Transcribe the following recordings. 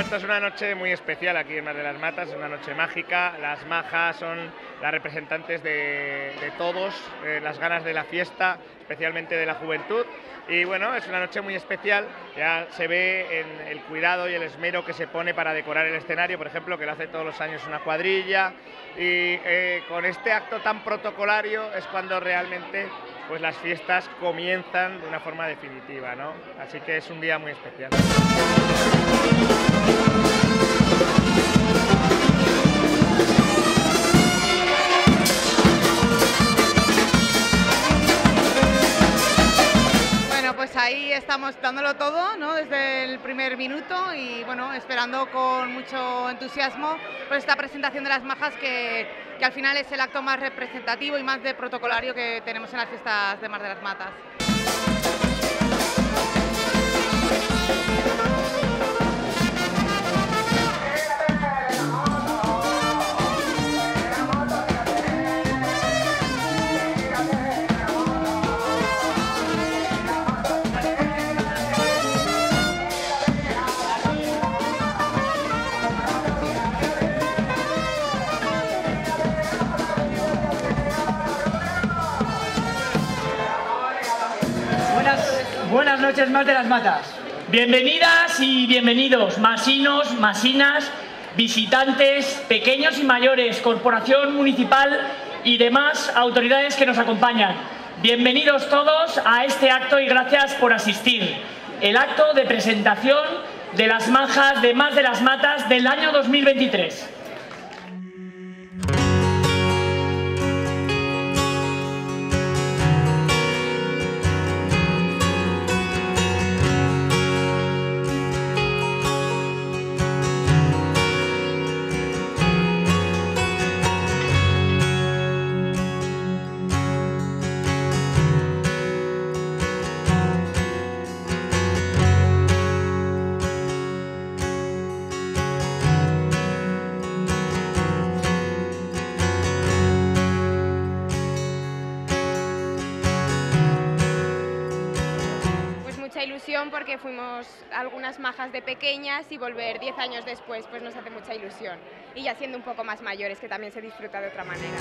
Esto es una noche muy especial aquí en Mas de las Matas, es una noche mágica. Las majas son las representantes de todos, las ganas de la fiesta, especialmente de la juventud. Y bueno, es una noche muy especial, ya se ve en el cuidado y el esmero que se pone para decorar el escenario, por ejemplo, que lo hace todos los años una cuadrilla. Y con este acto tan protocolario es cuando realmente pues las fiestas comienzan de una forma definitiva, ¿no? Así que es un día muy especial. Bueno, pues ahí estamos dándolo todo, ¿no? Desde el primer minuto y bueno, esperando con mucho entusiasmo pues esta presentación de las majas que al final es el acto más representativo y más de protocolario que tenemos en las fiestas de Mas de las Matas. Buenas noches, Mas de las Matas. Bienvenidas y bienvenidos, masinos, masinas, visitantes, pequeños y mayores, corporación municipal y demás autoridades que nos acompañan. Bienvenidos todos a este acto y gracias por asistir. El acto de presentación de las majas de Mas de las Matas del año 2023. Ilusión porque fuimos algunas majas de pequeñas y volver 10 años después pues nos hace mucha ilusión y ya siendo un poco más mayores que también se disfruta de otra manera.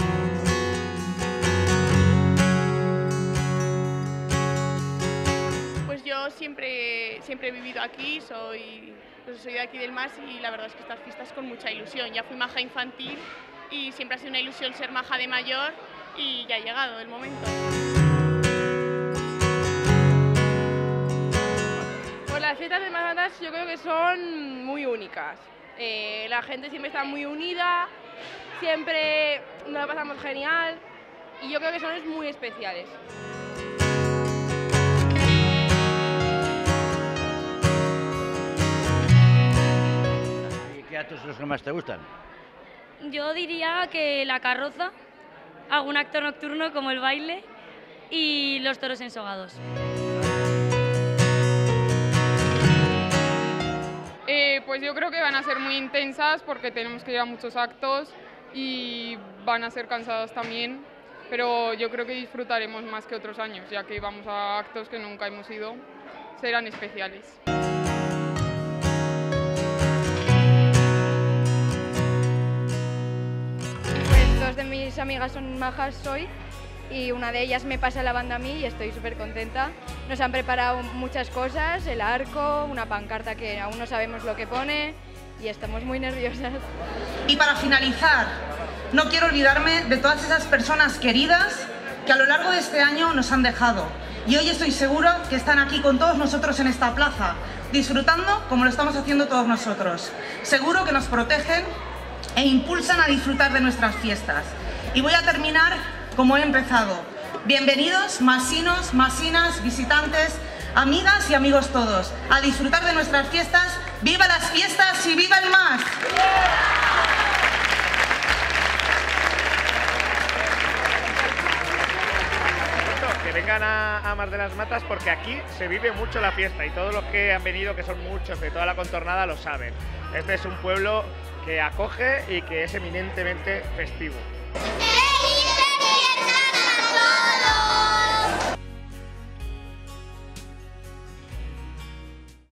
Pues yo siempre he vivido aquí, soy de aquí del Mas y la verdad es que estas fiestas con mucha ilusión. Ya fui maja infantil y siempre ha sido una ilusión ser maja de mayor y ya ha llegado el momento. Las fiestas de Mas de las Matas yo creo que son muy únicas. La gente siempre está muy unida, siempre nos la pasamos genial y yo creo que son muy especiales. ¿Y qué actos son los que más te gustan? Yo diría que la carroza, algún acto nocturno como el baile y los toros ensogados. Pues yo creo que van a ser muy intensas porque tenemos que ir a muchos actos y van a ser cansadas también, pero yo creo que disfrutaremos más que otros años, ya que vamos a actos que nunca hemos ido, serán especiales. Pues dos de mis amigas son majas hoy y una de ellas me pasa la banda a mí y estoy súper contenta. Nos han preparado muchas cosas, el arco, una pancarta que aún no sabemos lo que pone y estamos muy nerviosas. Y para finalizar, no quiero olvidarme de todas esas personas queridas que a lo largo de este año nos han dejado. Y hoy estoy segura que están aquí con todos nosotros en esta plaza, disfrutando como lo estamos haciendo todos nosotros. Seguro que nos protegen e impulsan a disfrutar de nuestras fiestas. Y voy a terminar como he empezado. Bienvenidos, masinos, masinas, visitantes, amigas y amigos todos, a disfrutar de nuestras fiestas. ¡Viva las fiestas y viva el Mas! Que vengan a Mas de las Matas porque aquí se vive mucho la fiesta y todos los que han venido, que son muchos de toda la contornada, lo saben. Este es un pueblo que acoge y que es eminentemente festivo.